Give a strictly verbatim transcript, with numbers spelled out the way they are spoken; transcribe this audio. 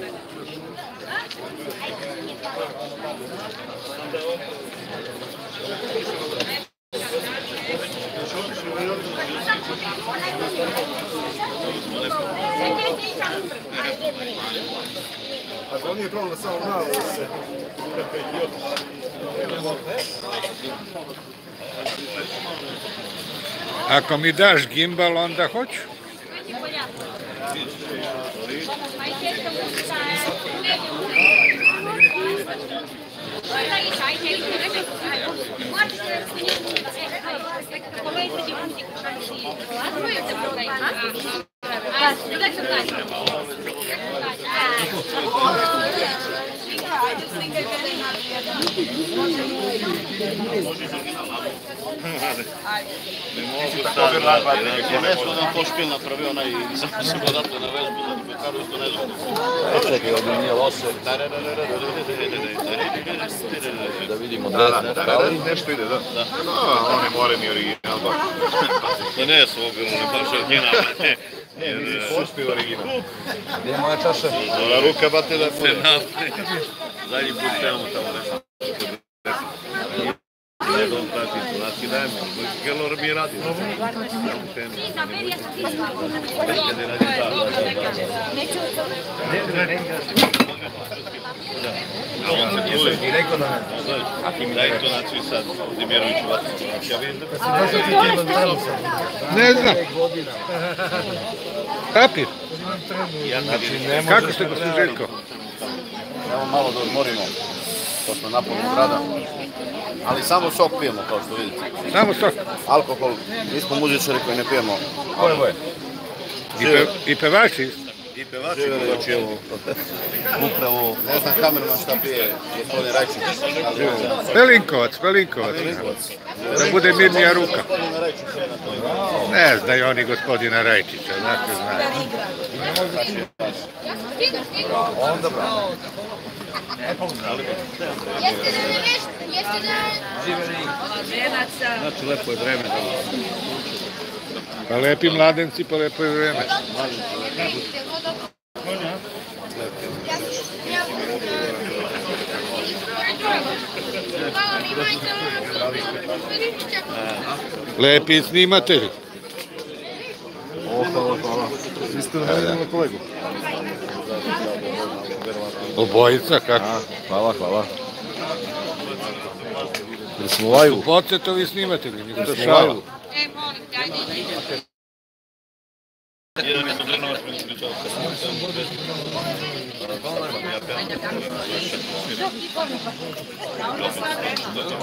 A to nije problem samo malo se. Ako mi daš gimbal, onda hoću. Ne mogu staviti, je nešto da to špil napravio onaj i samo se podatno na vežbu, da bi Karlo isto ne znam. Čekaj, ovdje nije loše. Da vidimo da je nešto ide, da. On je moreni original. To ne su obilno, ne baš original. Ne, nisi pošpio original. Gdje je moja čaša? Ona ruka bate da je pune. Zadnji put trebamo tamo nešto. Ne dom prati informacije dajemo, Gelor mi radi. Daj intonaciju sad, Dimirović Vaticu. Ne znam. Papir. Kako ste gospodin Željko? Evo malo da odmorimo, to smo napolju grada. Ali samo sok pijemo, kao što vidite. Samo sok? Alkohol, mi smo muzičari koji ne pijemo. Koje boje? I pevači isto? I pevači koji evo. Upravo, ne znam kamerman šta pije, gospodin Rajčić. Pelinkovac, Pelinkovac. Da bude mirnija ruka. Ne znaju oni gospodina Rajčića, znate znaju. Onda bravo. Jeste da ne nešto, jeste da... Znači, lepo je vreme. Pa lepi mladenci, pa lepo je vreme. Lepi snimatelji. O, hvala, hvala. Vi ste navedeni na kolegu. Obojica, kako? Hvala, hvala. Jer smo u live-u. Pocetovi snimatelji, mi to šalu. E, molim te, ajde, ajde. Jedan je Sobrinovac mi ispričao se.